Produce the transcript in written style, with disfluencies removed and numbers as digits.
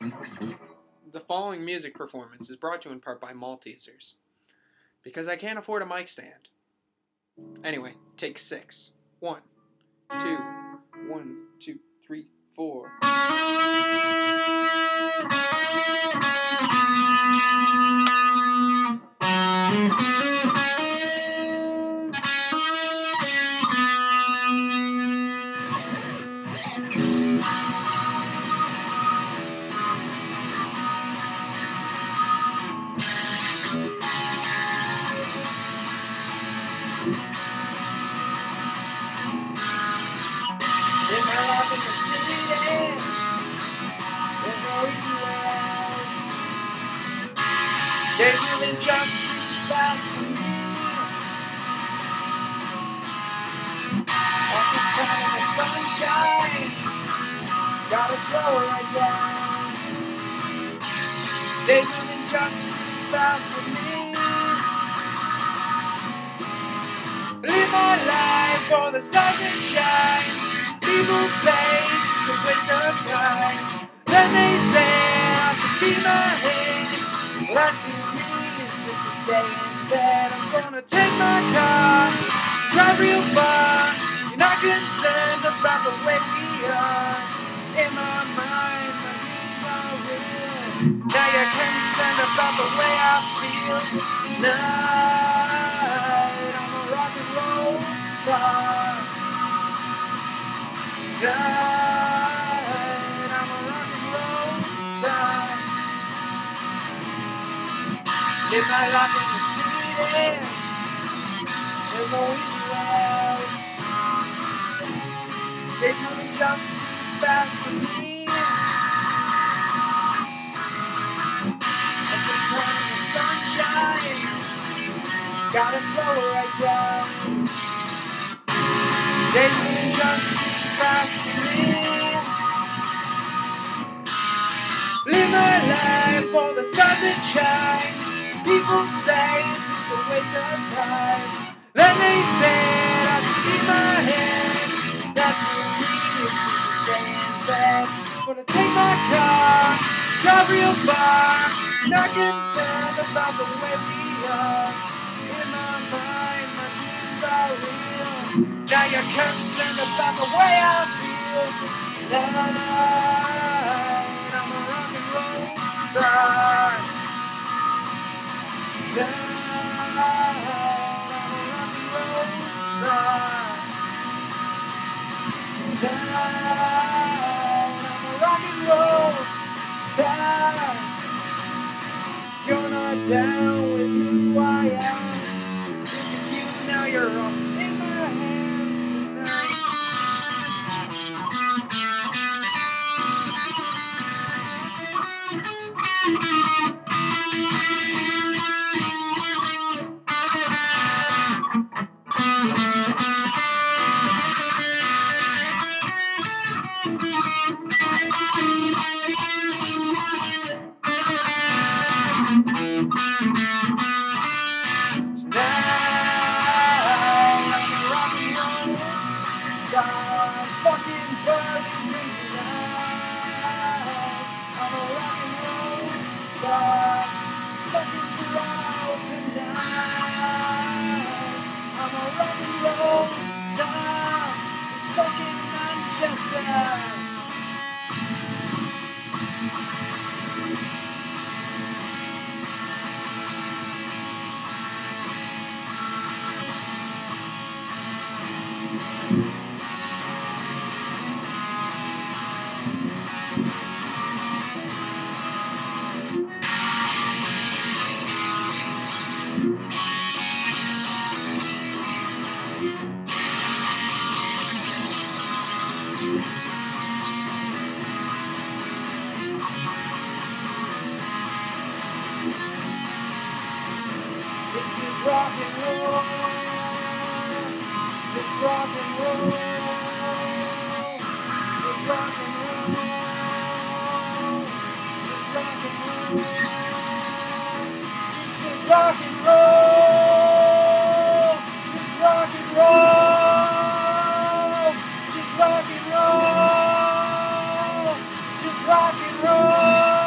The following music performance is brought to you in part by Maltesers, because I can't afford a mic stand. Anyway, take 6. 1, 2, 1, 2, 3, 4. In my life in the city, there's no easy ways. Days moving just too fast for me. After time in the sunshine, gotta slow right down. Days moving just too fast for me. Live my life for the stars that shine. People say it's just a waste of time. Then they say I should be my head. That to me is just a day in bed. I'm gonna take my car, drive real far. You're not concerned about the way we are. In my mind, my dreams are real. Now you're concerned about the way I feel. Tonight, I'm a rock and roll star. Tonight, I'm a rock and roll star. Live my life in the city. There's no easy routes. They're moving just too fast for me. And sometimes in the sunshine, gotta slow it right down. Days moving just too fast for me. Live my life for the stars that shine. People say it's just a waste of time. Then they say I should keep my head. That to me is just a day in bed. Gonna take my car, drive real far. Not concerned about the way we are. In my mind, my dreams are real. Now you're concerned about the way I feel. Tonight, I'm a rock and roll star. Tonight, I'm a rock and roll star. Tonight, I'm a rock and roll star. You're not down with who I am. Think of you, now you're all in my hands tonight. Fucking burning things tonight. I'm a rock and roll star. Fucking Toronto tonight. I'm a rock and roll star. Fucking Manchester. This is rock and roll. This is rock and roll. This is rock and roll. This is rock and roll. This is rock and roll. This is rock and roll. This is rock and roll. Just rock and roll.